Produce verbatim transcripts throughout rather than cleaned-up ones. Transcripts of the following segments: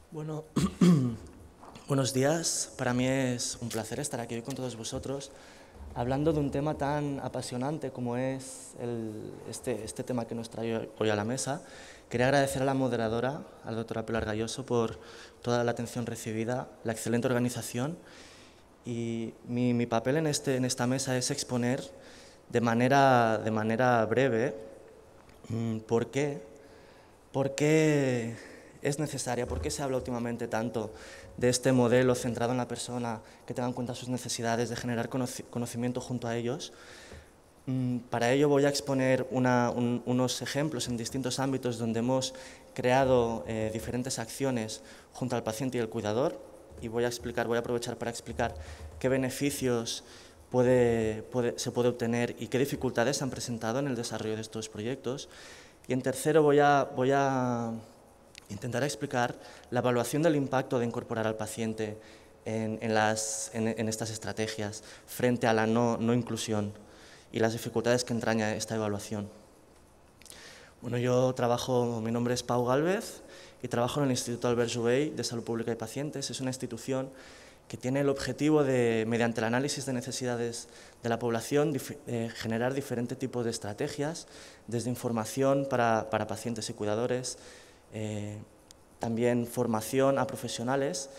Bueno, buenos días. Para mí es un placer estar aquí hoy con todos vosotros, hablando de un tema tan apasionante como es el, este, este tema que nos trae hoy a la mesa. Quería agradecer a la moderadora, a la doctora Pilar Galloso, por toda la atención recibida, la excelente organización. Y mi, mi papel en, este, en esta mesa es exponer de manera, de manera breve mmm, por qué, por qué es necesaria, por qué se habla últimamente tanto de este modelo centrado en la persona, que tenga en cuenta sus necesidades, de generar conocimiento junto a ellos. Para ello voy a exponer una, un, unos ejemplos en distintos ámbitos donde hemos creado eh, diferentes acciones junto al paciente y el cuidador, y voy a explicar, voy a aprovechar para explicar qué beneficios puede, puede, se puede obtener y qué dificultades se han presentado en el desarrollo de estos proyectos. Y en tercero voy a, voy a intentar explicar la evaluación del impacto de incorporar al paciente en, en, las, en, en estas estrategias frente a la no, no inclusión y las dificultades que entraña esta evaluación. Bueno, yo trabajo, mi nombre es Pau Gálvez y trabajo en el Instituto Albert Joubey de Salud Pública y Pacientes. Es una institución que tiene el objetivo de, mediante el análisis de necesidades de la población, eh, generar diferentes tipos de estrategias, desde información para, para pacientes y cuidadores, eh, también formación a profesionales,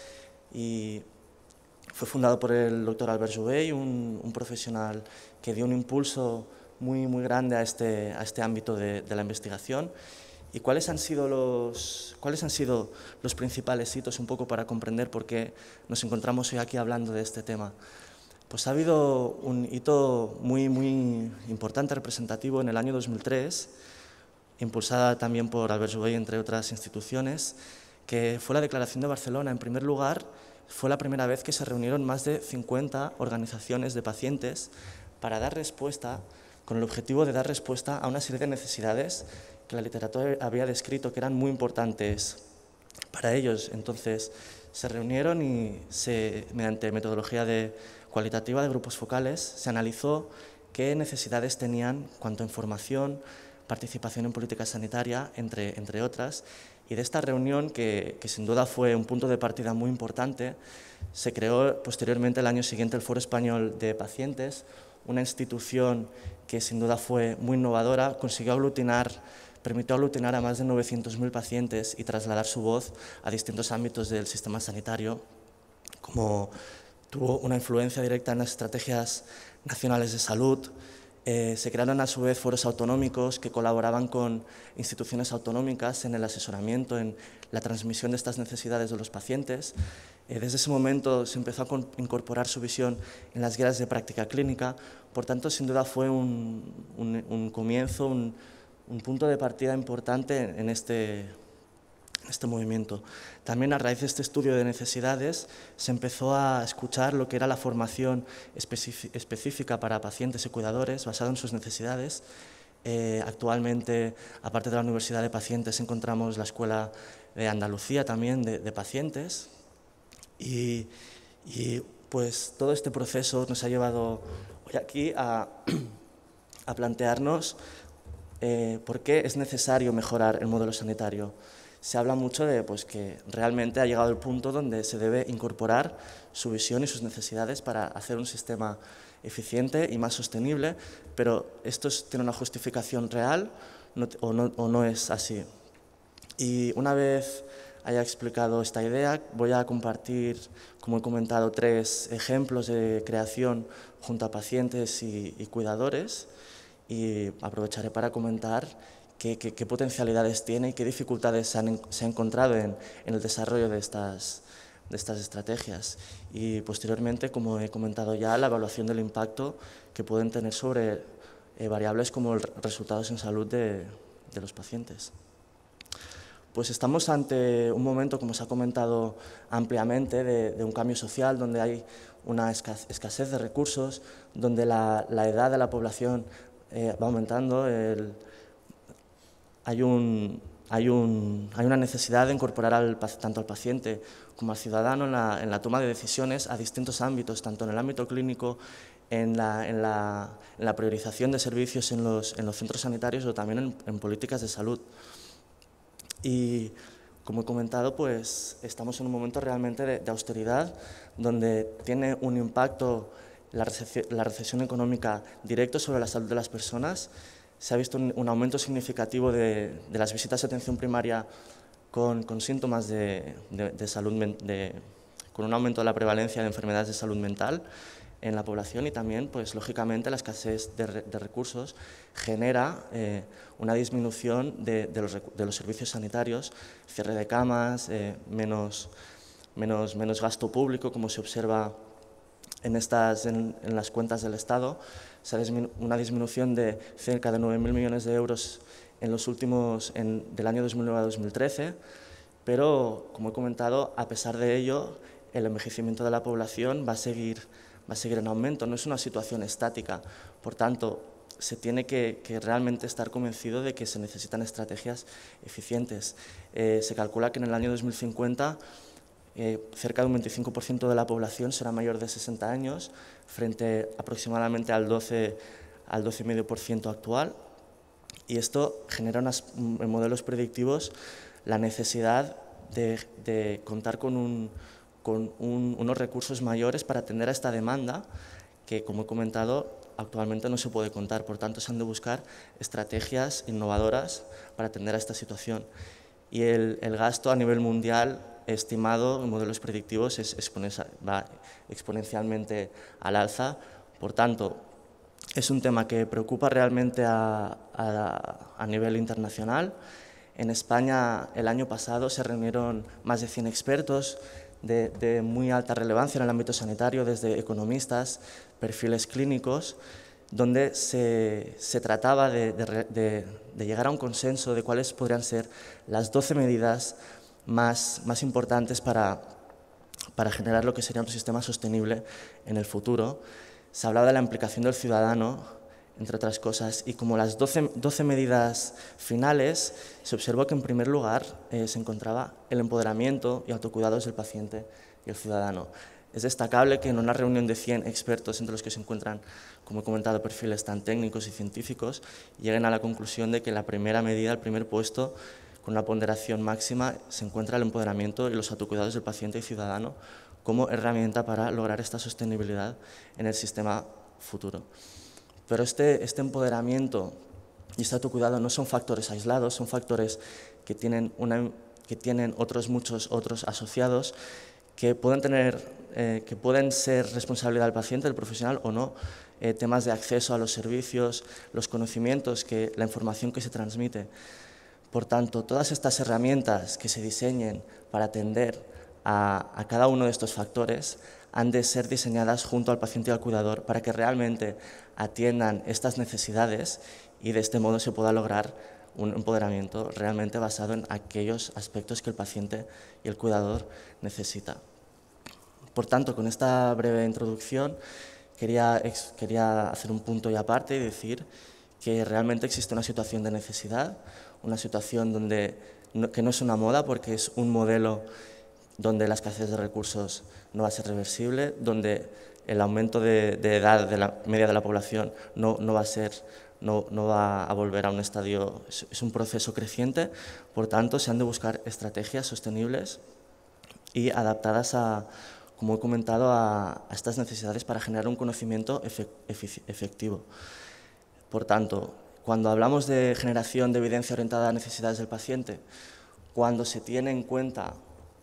y fue fundado por el doctor Albert Joubey, un, un profesional que dio un impulso muy, muy grande a este, a este ámbito de, de la investigación. ¿Y cuáles han sido los, cuáles han sido los principales hitos, un poco para comprender por qué nos encontramos hoy aquí hablando de este tema? Pues ha habido un hito muy, muy importante, representativo, en el año dos mil tres, impulsada también por Albert Joubey, entre otras instituciones, que fue la Declaración de Barcelona. En primer lugar, fue la primera vez que se reunieron más de cincuenta organizaciones de pacientes para dar respuesta, con el objetivo de dar respuesta a una serie de necesidades que la literatura había descrito que eran muy importantes para ellos. Entonces, se reunieron y se, mediante metodología de, cualitativa de grupos focales, se analizó qué necesidades tenían cuanto a información, participación en política sanitaria, entre, entre otras. Y de esta reunión, que, que sin duda fue un punto de partida muy importante, se creó posteriormente el año siguiente el Foro Español de Pacientes, una institución que sin duda fue muy innovadora, consiguió aglutinar, permitió aglutinar a más de novecientos mil pacientes y trasladar su voz a distintos ámbitos del sistema sanitario, como tuvo una influencia directa en las estrategias nacionales de salud. Eh, se crearon a su vez foros autonómicos que colaboraban con instituciones autonómicas en el asesoramiento, en la transmisión de estas necesidades de los pacientes. Eh, desde ese momento se empezó a incorporar su visión en las guías de práctica clínica. Por tanto, sin duda fue un, un, un comienzo, un, un punto de partida importante en este, en este movimiento. También a raíz de este estudio de necesidades se empezó a escuchar lo que era la formación específica para pacientes y cuidadores basada en sus necesidades. Eh, actualmente, aparte de la Universidad de Pacientes, encontramos la Escuela de Andalucía también de, de pacientes, y, y pues todo este proceso nos ha llevado hoy aquí a, a plantearnos eh, por qué es necesario mejorar el modelo sanitario. Se habla mucho de pues, que realmente ha llegado el punto donde se debe incorporar su visión y sus necesidades para hacer un sistema eficiente y más sostenible, pero esto tiene una justificación real no, o, no, o no es así. Y una vez haya explicado esta idea, voy a compartir, como he comentado, tres ejemplos de creación junto a pacientes y, y cuidadores, y aprovecharé para comentar Qué, qué, qué potencialidades tiene y qué dificultades se han, se han encontrado en, en el desarrollo de estas, de estas estrategias. Y posteriormente, como he comentado ya, la evaluación del impacto que pueden tener sobre eh, variables como el resultados en salud de, de los pacientes. Pues estamos ante un momento, como se ha comentado ampliamente, de, de un cambio social donde hay una escasez de recursos, donde la, la edad de la población eh, va aumentando, el, Hay, un, hay, un, hay una necesidad de incorporar al, tanto al paciente como al ciudadano en la, en la toma de decisiones a distintos ámbitos, tanto en el ámbito clínico, en la, en la, en la priorización de servicios en los, en los centros sanitarios o también en, en políticas de salud. Y Como he comentado, pues estamos en un momento realmente de, de austeridad, donde tiene un impacto la, recesión, la recesión económica directo sobre la salud de las personas. Se ha visto un, un aumento significativo de, de las visitas de atención primaria con, con síntomas de, de, de salud, de, con un aumento de la prevalencia de enfermedades de salud mental en la población, y también, pues lógicamente, la escasez de, de recursos genera eh, una disminución de, de, los, de los servicios sanitarios, cierre de camas, eh, menos, menos, menos gasto público, como se observa en, estas, en, en las cuentas del Estado. Se ha disminu una disminución de cerca de nueve mil millones de euros en los últimos, en, del año dos mil nueve a dos mil trece, pero, como he comentado, a pesar de ello, el envejecimiento de la población va a seguir va a seguir en aumento, no es una situación estática. Por tanto, se tiene que, que realmente estar convencido de que se necesitan estrategias eficientes. Eh, se calcula que en el año dos mil cincuenta eh, cerca de un veinticinco por ciento de la población será mayor de sesenta años, frente aproximadamente al doce coma cinco por ciento actual, y esto genera unas, en modelos predictivos la necesidad de, de contar con un con un, unos recursos mayores para atender a esta demanda que, como he comentado, actualmente no se puede contar. Por tanto, se han de buscar estrategias innovadoras para atender a esta situación. Y el, el gasto a nivel mundial estimado en modelos predictivos es exponencial, va exponencialmente al alza. Por tanto, es un tema que preocupa realmente a, a, a nivel internacional. En España, el año pasado, se reunieron más de cien expertos De, de muy alta relevancia en el ámbito sanitario, desde economistas, perfiles clínicos, donde se, se trataba de, de, de, de llegar a un consenso de cuáles podrían ser las doce medidas más, más importantes para, para generar lo que sería un sistema sostenible en el futuro. Se hablaba de la implicación del ciudadano, entre otras cosas, y como las doce, doce medidas finales, se observó que en primer lugar eh, se encontraba el empoderamiento y autocuidados del paciente y el ciudadano. Es destacable que en una reunión de cien expertos, entre los que se encuentran, como he comentado, perfiles tan técnicos y científicos, lleguen a la conclusión de que la primera medida, el primer puesto, con una ponderación máxima, se encuentra el empoderamiento y los autocuidados del paciente y ciudadano como herramienta para lograr esta sostenibilidad en el sistema futuro. Pero este, este empoderamiento y este autocuidado no son factores aislados, son factores que tienen, una, que tienen otros muchos otros asociados que pueden, tener, eh, que pueden ser responsabilidad del paciente, del profesional o no, eh, temas de acceso a los servicios, los conocimientos, que, la información que se transmite. Por tanto, todas estas herramientas que se diseñen para atender a, a cada uno de estos factores han de ser diseñadas junto al paciente y al cuidador para que realmente atiendan estas necesidades y de este modo se pueda lograr un empoderamiento realmente basado en aquellos aspectos que el paciente y el cuidador necesita. Por tanto, con esta breve introducción quería, quería hacer un punto y aparte y decir que realmente existe una situación de necesidad, una situación donde, que no es una moda porque es un modelo donde la escasez de recursos no va a ser reversible, donde el aumento de, de edad de la media de la población no, no, va a ser, no, no va a volver a un estadio, es, es un proceso creciente. Por tanto, se han de buscar estrategias sostenibles y adaptadas a, como he comentado, a, a estas necesidades para generar un conocimiento efectivo. Por tanto, cuando hablamos de generación de evidencia orientada a necesidades del paciente, cuando se tiene en cuenta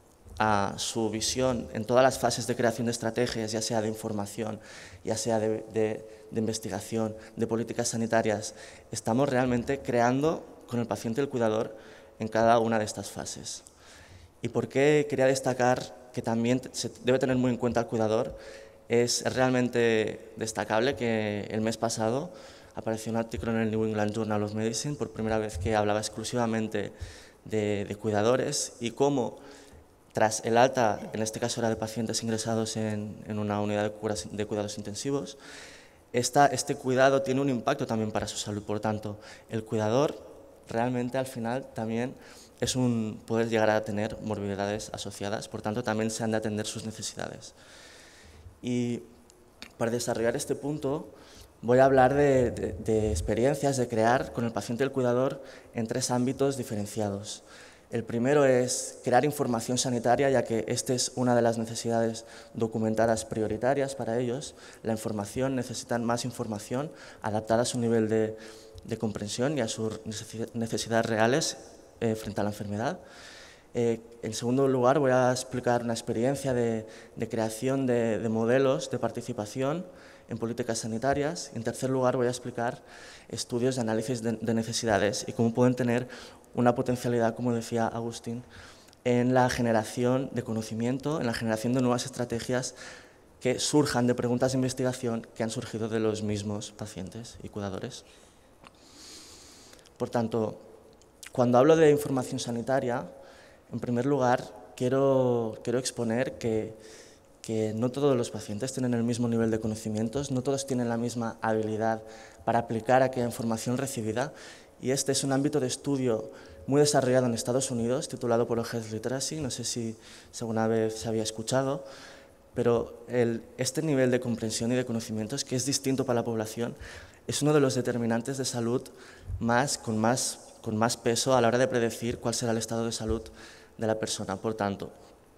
a su visión en todas las fases de creación de estrategias, ya sea de información, ya sea de, de, de investigación, de políticas sanitarias, estamos realmente creando con el paciente y el cuidador en cada una de estas fases. ¿Y por qué quería destacar que también se debe tener muy en cuenta al cuidador? Es realmente destacable que el mes pasado apareció un artículo en el New England Journal of Medicine, por primera vez, que hablaba exclusivamente de, de cuidadores y cómo, tras el alta, en este caso era de pacientes ingresados en, en una unidad de, curas, de cuidados intensivos, esta, este cuidado tiene un impacto también para su salud. Por tanto, el cuidador realmente al final también es un, puede llegar a tener morbilidades asociadas, por tanto también se han de atender sus necesidades. Y para desarrollar este punto voy a hablar de, de, de experiencias de crear con el paciente y el cuidador en tres ámbitos diferenciados. El primero es crear información sanitaria, ya que esta es una de las necesidades documentadas prioritarias para ellos. La información, necesitan más información adaptada a su nivel de, de comprensión y a sus necesidades reales eh, frente a la enfermedad. Eh, en segundo lugar, voy a explicar una experiencia de, de creación de, de modelos de participación en políticas sanitarias. En tercer lugar, voy a explicar estudios de análisis de, de necesidades y cómo pueden tener una potencialidad, como decía Agustín, en la generación de conocimiento, en la generación de nuevas estrategias que surjan de preguntas de investigación que han surgido de los mismos pacientes y cuidadores. Por tanto, cuando hablo de información sanitaria, en primer lugar, quiero, quiero exponer que, que no todos los pacientes tienen el mismo nivel de conocimientos, no todos tienen la misma habilidad para aplicar aquella información recibida, y este es un ámbito de estudio muy desarrollado en Estados Unidos, titulado por Health Literacy, no sé si, si alguna vez se había escuchado, pero el, este nivel de comprensión y de conocimientos, que es distinto para la población, es uno de los determinantes de salud más, con, más, con más peso a la hora de predecir cuál será el estado de salud de la persona. Por tanto,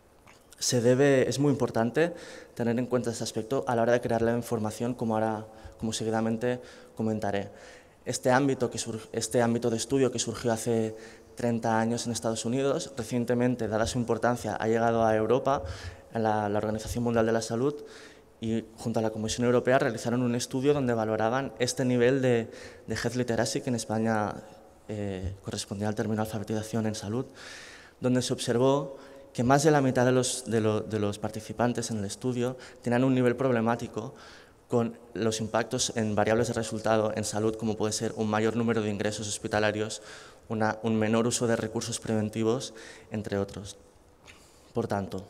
se debe, es muy importante tener en cuenta este aspecto a la hora de crear la información, como, ahora, como seguidamente comentaré. Este ámbito, que surge, este ámbito de estudio que surgió hace treinta años en Estados Unidos, recientemente, dada su importancia, ha llegado a Europa, a la, la Organización Mundial de la Salud, y junto a la Comisión Europea realizaron un estudio donde valoraban este nivel de, de Health Literacy, que en España eh, correspondía al término alfabetización en salud, donde se observó que más de la mitad de los, de, lo, de los participantes en el estudio tenían un nivel problemático con los impactos en variables de resultado en salud, como puede ser un mayor número de ingresos hospitalarios, una, un menor uso de recursos preventivos, entre otros. Por tanto,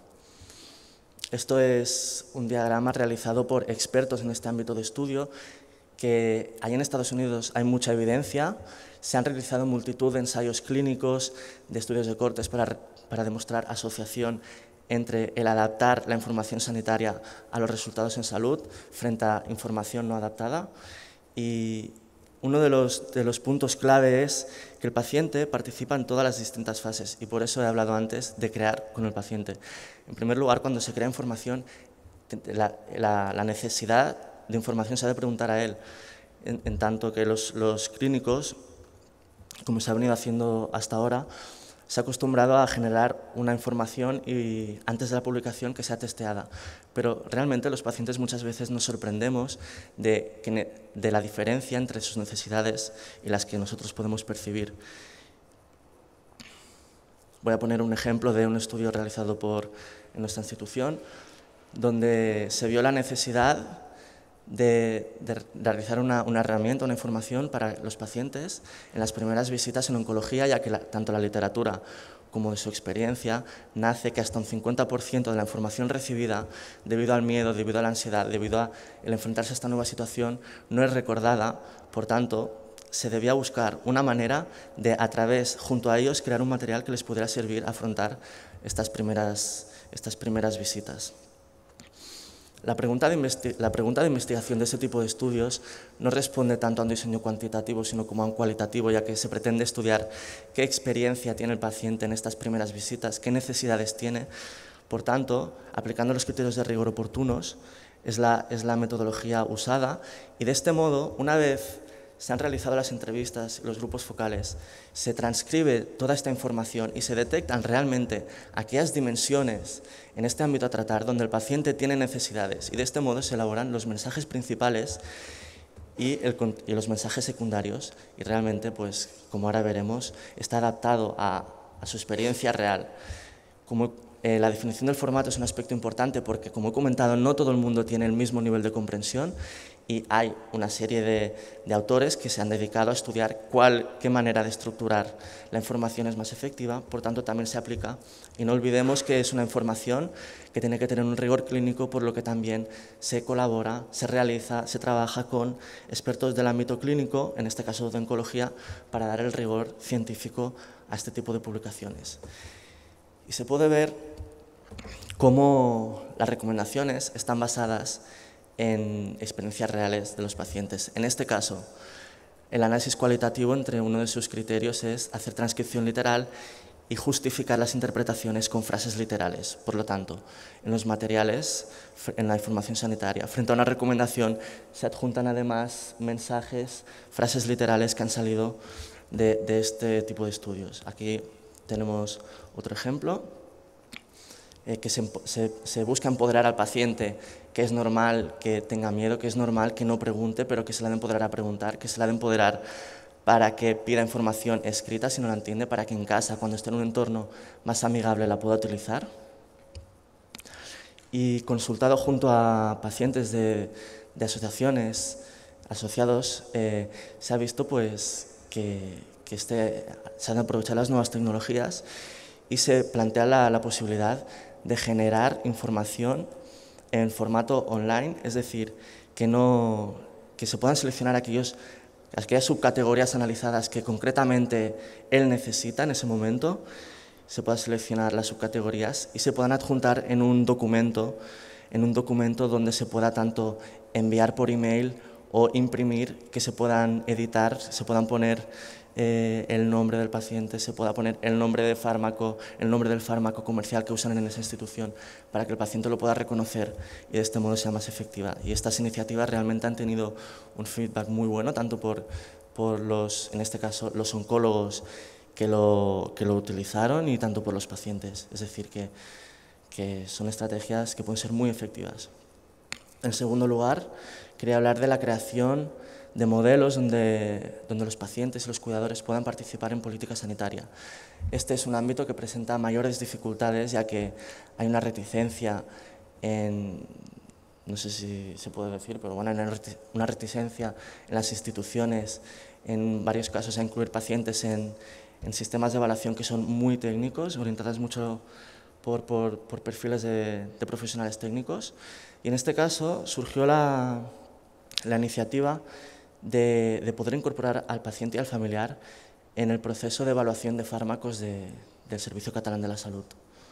esto es un diagrama realizado por expertos en este ámbito de estudio, que ahí en Estados Unidos hay mucha evidencia, se han realizado multitud de ensayos clínicos, de estudios de cortes para, para demostrar asociación entre el adaptar la información sanitaria a los resultados en salud frente a información no adaptada. Y uno de los, de los puntos clave es que el paciente participa en todas las distintas fases, y por eso he hablado antes de crear con el paciente. En primer lugar, cuando se crea información, la, la, la necesidad de información se ha de preguntar a él, en, en tanto que los, los clínicos, como se ha venido haciendo hasta ahora, se ha acostumbrado a generar una información y, antes de la publicación, que sea testeada. Pero realmente los pacientes muchas veces nos sorprendemos de, que, de la diferencia entre sus necesidades y las que nosotros podemos percibir. Voy a poner un ejemplo de un estudio realizado por, en nuestra institución, donde se vio la necesidad de, de realizar una, una herramienta, una información para los pacientes en las primeras visitas en oncología, ya que la, tanto la literatura como de su experiencia nace que hasta un cincuenta por ciento de la información recibida, debido al miedo, debido a la ansiedad, debido a el enfrentarse a esta nueva situación, no es recordada. Por tanto, se debía buscar una manera de, a través, junto a ellos, crear un material que les pudiera servir a afrontar estas primeras, estas primeras visitas. La pregunta, de la pregunta de investigación de este tipo de estudios no responde tanto a un diseño cuantitativo, sino como a un cualitativo, ya que se pretende estudiar qué experiencia tiene el paciente en estas primeras visitas, qué necesidades tiene. Por tanto, aplicando los criterios de rigor oportunos, es la, es la metodología usada, y de este modo, una vez se han realizado las entrevistas, los grupos focales, se transcribe toda esta información y se detectan realmente aquellas dimensiones en este ámbito a tratar donde el paciente tiene necesidades, y de este modo se elaboran los mensajes principales y, el, y los mensajes secundarios, y realmente, pues, como ahora veremos, está adaptado a, a su experiencia real. Como eh, la definición del formato es un aspecto importante porque, como he comentado, no todo el mundo tiene el mismo nivel de comprensión, y hay una serie de, de autores que se han dedicado a estudiar cuál, qué manera de estructurar la información es más efectiva. Por tanto, también se aplica, y no olvidemos que es una información que tiene que tener un rigor clínico, por lo que también se colabora, se realiza, se trabaja con expertos del ámbito clínico, en este caso de oncología, para dar el rigor científico a este tipo de publicaciones. Y se puede ver cómo las recomendaciones están basadas en experiencias reales de los pacientes. En este caso, el análisis cualitativo, entre uno de sus criterios, es hacer transcripción literal y justificar las interpretaciones con frases literales. Por lo tanto, en los materiales, en la información sanitaria, frente a una recomendación, se adjuntan además mensajes, frases literales que han salido de, de este tipo de estudios. Aquí tenemos otro ejemplo, eh, que se, se, se busca empoderar al paciente, que es normal que tenga miedo, que es normal que no pregunte, pero que se le ha de empoderar a preguntar, que se le ha de empoderar para que pida información escrita si no la entiende, para que en casa, cuando esté en un entorno más amigable, la pueda utilizar. Y consultado junto a pacientes de, de asociaciones, asociados, eh, se ha visto pues, que, que este, se han de aprovechar las nuevas tecnologías y se plantea la, la posibilidad de generar información en formato online, es decir, que, no, que se puedan seleccionar aquellos, aquellas subcategorías analizadas que concretamente él necesita en ese momento, se puedan seleccionar las subcategorías y se puedan adjuntar en un documento, en un documento donde se pueda tanto enviar por email o imprimir, que se puedan editar, se puedan poner eh, el nombre del paciente, se pueda poner el nombre de fármaco, el nombre del fármaco comercial que usan en esa institución, para que el paciente lo pueda reconocer y de este modo sea más efectiva. Y estas iniciativas realmente han tenido un feedback muy bueno, tanto por, por los, en este caso, los oncólogos que lo, que lo utilizaron y tanto por los pacientes. Es decir, que, que son estrategias que pueden ser muy efectivas. En segundo lugar, quería hablar de la creación de modelos donde, donde los pacientes y los cuidadores puedan participar en política sanitaria. Este es un ámbito que presenta mayores dificultades, ya que hay una reticencia en, no sé si se puede decir, pero bueno, hay una reticencia en las instituciones, en varios casos, a incluir pacientes en, en sistemas de evaluación que son muy técnicos, orientados mucho por, por, por perfiles de, de profesionales técnicos. Y en este caso surgió la, la iniciativa de, de poder incorporar al paciente y al familiar en el proceso de evaluación de fármacos de, del Servicio Catalán de la Salud.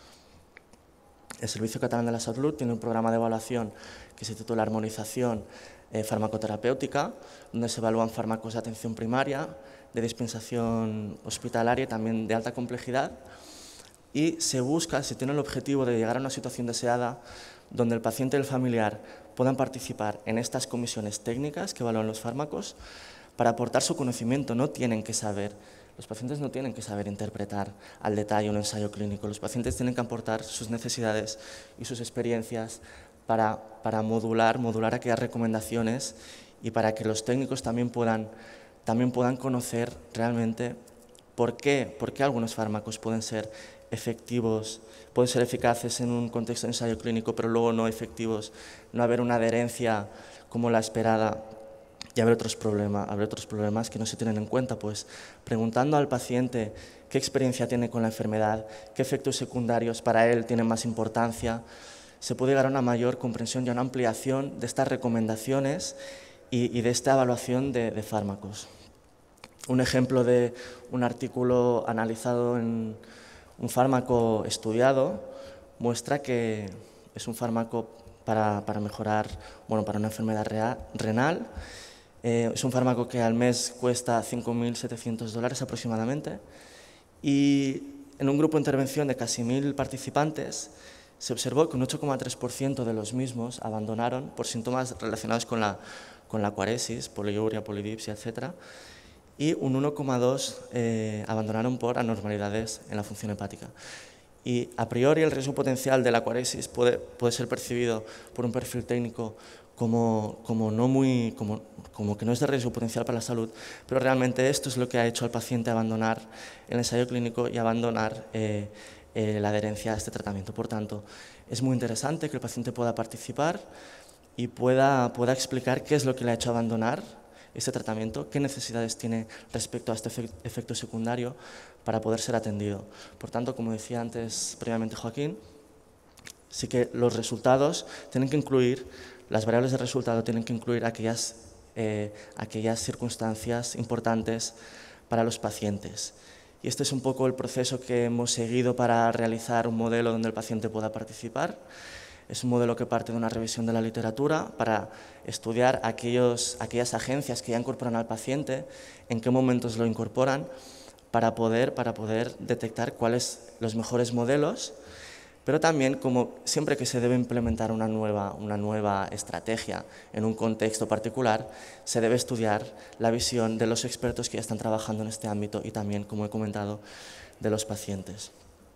El Servicio Catalán de la Salud tiene un programa de evaluación que se titula Armonización eh, Farmacoterapéutica, donde se evalúan fármacos de atención primaria, de dispensación hospitalaria y también de alta complejidad, y se busca, se tiene el objetivo de llegar a una situación deseada donde el paciente y el familiar puedan participar en estas comisiones técnicas que evalúan los fármacos para aportar su conocimiento. No tienen que saber, los pacientes no tienen que saber interpretar al detalle un ensayo clínico, los pacientes tienen que aportar sus necesidades y sus experiencias para, para modular, modular aquellas recomendaciones y para que los técnicos también puedan, también puedan conocer realmente por qué, por qué algunos fármacos pueden ser efectivos, pueden ser eficaces en un contexto de ensayo clínico, pero luego no efectivos, no haber una adherencia como la esperada y haber otros problemas, haber otros problemas que no se tienen en cuenta, pues preguntando al paciente qué experiencia tiene con la enfermedad, qué efectos secundarios para él tienen más importancia, se puede llegar a una mayor comprensión y a una ampliación de estas recomendaciones y, y de esta evaluación de, de fármacos. Un ejemplo de un artículo analizado en un fármaco estudiado muestra que es un fármaco para, para mejorar, bueno, para una enfermedad rea, renal. Eh, es un fármaco que al mes cuesta cinco mil setecientos dólares aproximadamente y en un grupo de intervención de casi mil participantes se observó que un ocho coma tres por ciento de los mismos abandonaron por síntomas relacionados con la, con la cuaresis, poliuria, polidipsia, etcétera, y un uno coma dos por ciento eh, abandonaron por anormalidades en la función hepática. Y a priori el riesgo potencial de la cuaresis puede, puede ser percibido por un perfil técnico como, como, no muy, como, como que no es de riesgo potencial para la salud, pero realmente esto es lo que ha hecho al paciente abandonar el ensayo clínico y abandonar eh, eh, la adherencia a este tratamiento. Por tanto, es muy interesante que el paciente pueda participar y pueda, pueda explicar qué es lo que le ha hecho abandonar este tratamiento, qué necesidades tiene respecto a este efecto secundario para poder ser atendido. Por tanto, como decía antes previamente Joaquín, sí que los resultados tienen que incluir, las variables de resultado tienen que incluir aquellas, eh, aquellas circunstancias importantes para los pacientes. Y este es un poco el proceso que hemos seguido para realizar un modelo donde el paciente pueda participar. Es un modelo que parte de una revisión de la literatura para estudiar aquellos, aquellas agencias que ya incorporan al paciente, en qué momentos lo incorporan, para poder, para poder detectar cuáles los mejores modelos, pero también, como siempre que se debe implementar una nueva, una nueva estrategia en un contexto particular, se debe estudiar la visión de los expertos que ya están trabajando en este ámbito y también, como he comentado, de los pacientes.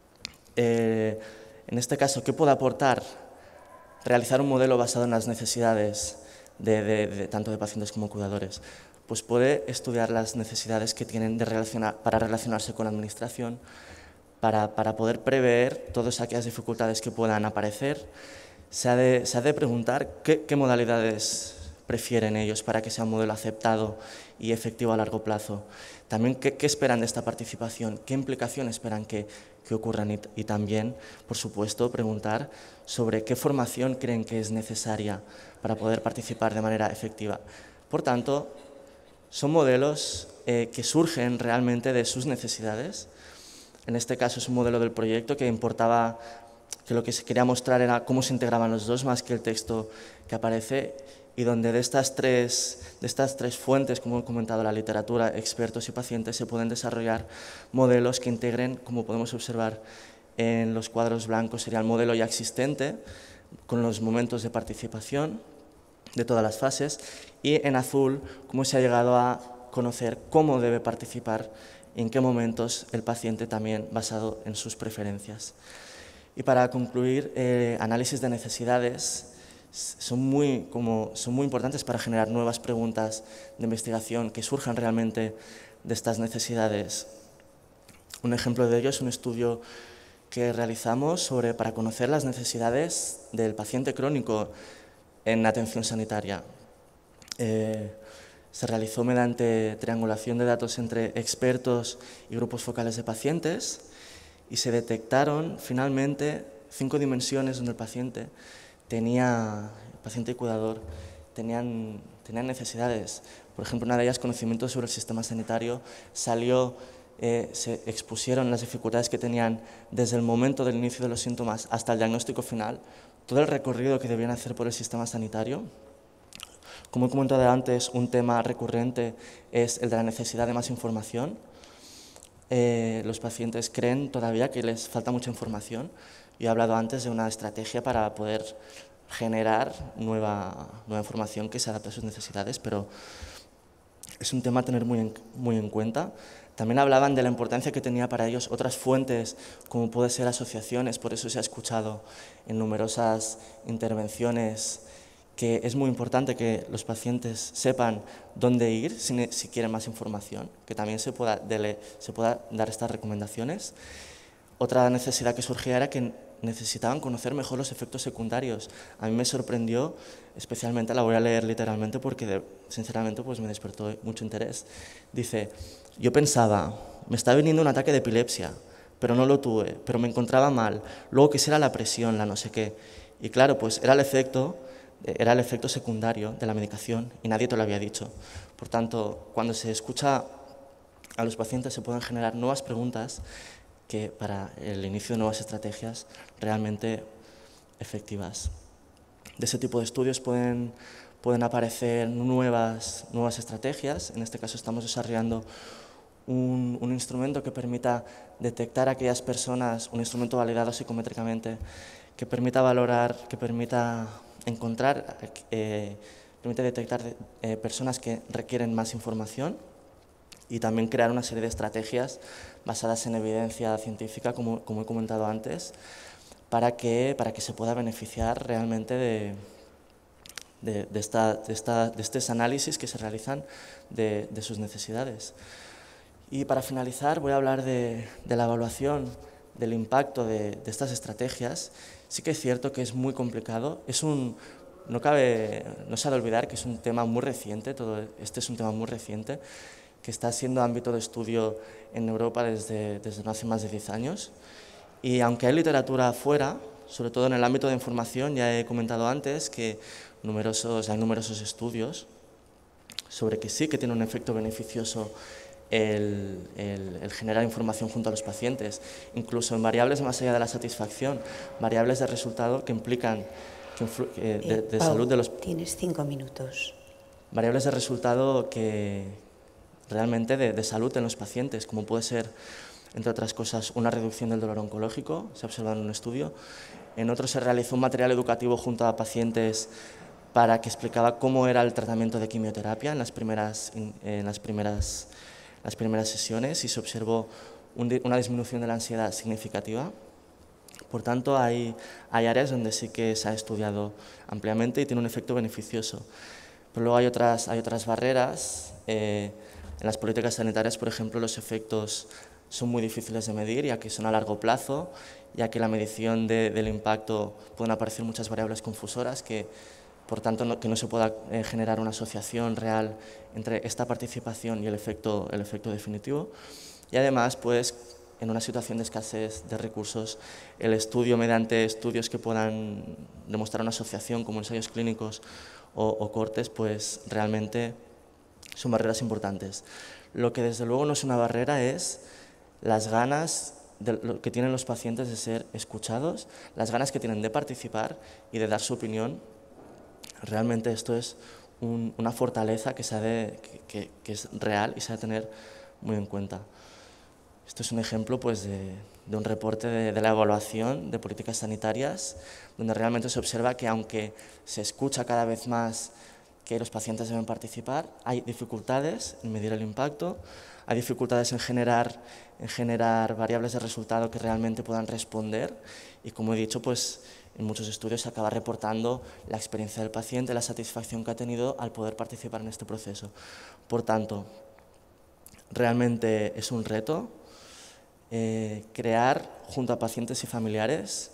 Eh, en este caso, ¿qué puede aportar realizar un modelo basado en las necesidades de, de, de, tanto de pacientes como cuidadores? Pues puede estudiar las necesidades que tienen de relacionar, para relacionarse con la administración, Para, para poder prever todas aquellas dificultades que puedan aparecer. Se ha de, se ha de preguntar qué, qué modalidades prefieren ellos para que sea un modelo aceptado y efectivo a largo plazo. También qué, qué esperan de esta participación, qué implicaciones esperan que, que ocurran y, y también, por supuesto, preguntar sobre qué formación creen que es necesaria para poder participar de manera efectiva. Por tanto, son modelos eh, que surgen realmente de sus necesidades. En este caso es un modelo del proyecto que importaba, que lo que se quería mostrar era cómo se integraban los dos más que el texto que aparece, y donde de estas tres, de estas tres fuentes, como he comentado, la literatura, expertos y pacientes, se pueden desarrollar modelos que integren, como podemos observar en los cuadros blancos, sería el modelo ya existente, con los momentos de participación de todas las fases, y en azul, cómo se ha llegado a conocer cómo debe participar y en qué momentos el paciente también basado en sus preferencias. Y para concluir, eh, análisis de necesidades son muy, como, son muy importantes para generar nuevas preguntas de investigación que surjan realmente de estas necesidades. Un ejemplo de ello es un estudio que realizamos sobre, para conocer las necesidades del paciente crónico en atención sanitaria. Eh, Se realizó mediante triangulación de datos entre expertos y grupos focales de pacientes y se detectaron finalmente cinco dimensiones donde el paciente tenía, el paciente y cuidador tenían, tenían necesidades. Por ejemplo, una de ellas, conocimiento sobre el sistema sanitario, salió, eh, se expusieron las dificultades que tenían desde el momento del inicio de los síntomas hasta el diagnóstico final, todo el recorrido que debían hacer por el sistema sanitario. Como he comentado antes, un tema recurrente es el de la necesidad de más información. Eh, los pacientes creen todavía que les falta mucha información. Yo he hablado antes de una estrategia para poder generar nueva, nueva información que se adapte a sus necesidades, pero es un tema a tener muy en, muy en cuenta. También hablaban de la importancia que tenía para ellos otras fuentes, como pueden ser asociaciones, por eso se ha escuchado en numerosas intervenciones que es muy importante que los pacientes sepan dónde ir si, si quieren más información, que también se pueda, dele, se pueda dar estas recomendaciones. Otra necesidad que surgía era que necesitaban conocer mejor los efectos secundarios. A mí me sorprendió, especialmente, la voy a leer literalmente porque de, sinceramente pues me despertó mucho interés. Dice, yo pensaba, me está viniendo un ataque de epilepsia, pero no lo tuve, pero me encontraba mal, luego que era la presión, la no sé qué. Y claro, pues era el efecto era el efecto secundario de la medicación y nadie te lo había dicho. Por tanto, cuando se escucha a los pacientes se pueden generar nuevas preguntas que para el inicio de nuevas estrategias realmente efectivas. De ese tipo de estudios pueden, pueden aparecer nuevas, nuevas estrategias. En este caso estamos desarrollando un, un instrumento que permita detectar a aquellas personas, un instrumento validado psicométricamente, que permita valorar, que permita encontrar, eh, permite detectar eh, personas que requieren más información y también crear una serie de estrategias basadas en evidencia científica, como, como he comentado antes, para que, para que se pueda beneficiar realmente de, de, de, esta, de, esta, de estos análisis que se realizan de, de sus necesidades. Y para finalizar voy a hablar de, de la evaluación del impacto de, de estas estrategias. Sí que es cierto que es muy complicado, es un, no, cabe, no se ha de olvidar que es un tema muy reciente, todo este es un tema muy reciente, que está siendo ámbito de estudio en Europa desde, desde no hace más de diez años. Y aunque hay literatura afuera, sobre todo en el ámbito de información, ya he comentado antes que numerosos, hay numerosos estudios sobre que sí que tiene un efecto beneficioso El, el, el generar información junto a los pacientes, incluso en variables más allá de la satisfacción, variables de resultado que implican que eh, de, de Pau, salud de los... Tienes cinco minutos. Variables de resultado que realmente de, de salud en los pacientes, como puede ser, entre otras cosas, una reducción del dolor oncológico, se ha observado en un estudio. En otro se realizó un material educativo junto a pacientes para que explicaba cómo era el tratamiento de quimioterapia en las primeras, en las primeras, las primeras sesiones y se observó un, una disminución de la ansiedad significativa. Por tanto, hay, hay áreas donde sí que se ha estudiado ampliamente y tiene un efecto beneficioso. Pero luego hay otras, hay otras barreras. Eh, en las políticas sanitarias, por ejemplo, los efectos son muy difíciles de medir, ya que son a largo plazo, ya que la medición de, del impacto pueden aparecer muchas variables confusoras, que por tanto no, que no se pueda eh, generar una asociación real entre esta participación y el efecto, el efecto definitivo. Y además, pues, en una situación de escasez de recursos, el estudio mediante estudios que puedan demostrar una asociación, como ensayos clínicos o, o cortes, pues realmente son barreras importantes. Lo que desde luego no es una barrera es las ganas de lo que tienen los pacientes de ser escuchados, las ganas que tienen de participar y de dar su opinión. Realmente esto es un, una fortaleza que, se ha de, que, que, que es real y se ha de tener muy en cuenta. Esto es un ejemplo pues, de, de un reporte de, de la evaluación de políticas sanitarias, donde realmente se observa que aunque se escucha cada vez más que los pacientes deben participar, hay dificultades en medir el impacto, hay dificultades en generar, en generar variables de resultado que realmente puedan responder y, como he dicho, pues, en muchos estudios se acaba reportando la experiencia del paciente, la satisfacción que ha tenido al poder participar en este proceso. Por tanto, realmente es un reto. Eh, crear junto a pacientes y familiares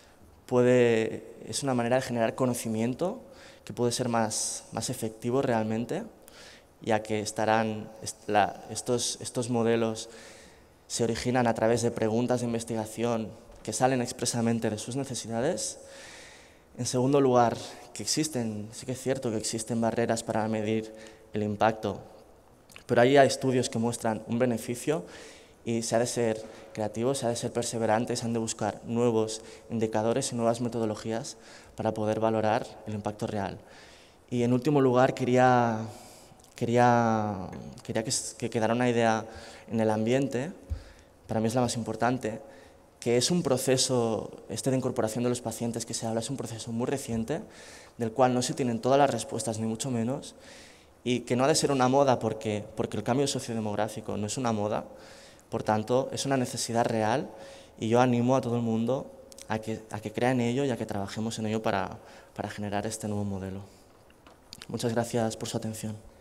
puede, es una manera de generar conocimiento que puede ser más, más efectivo realmente, ya que estarán, la, estos, estos modelos se originan a través de preguntas de investigación que salen expresamente de sus necesidades. En segundo lugar, que existen, sí que es cierto que existen barreras para medir el impacto, pero ahí hay estudios que muestran un beneficio y se ha de ser creativo, se ha de ser perseverante, se han de buscar nuevos indicadores y nuevas metodologías para poder valorar el impacto real. Y en último lugar, quería, quería, quería que, que quedara una idea en el ambiente, para mí es la más importante, que es un proceso, este de incorporación de los pacientes que se habla, es un proceso muy reciente, del cual no se tienen todas las respuestas, ni mucho menos, y que no ha de ser una moda porque, porque el cambio sociodemográfico no es una moda. Por tanto, es una necesidad real y yo animo a todo el mundo a que, a que crea en ello y a que trabajemos en ello para, para generar este nuevo modelo. Muchas gracias por su atención.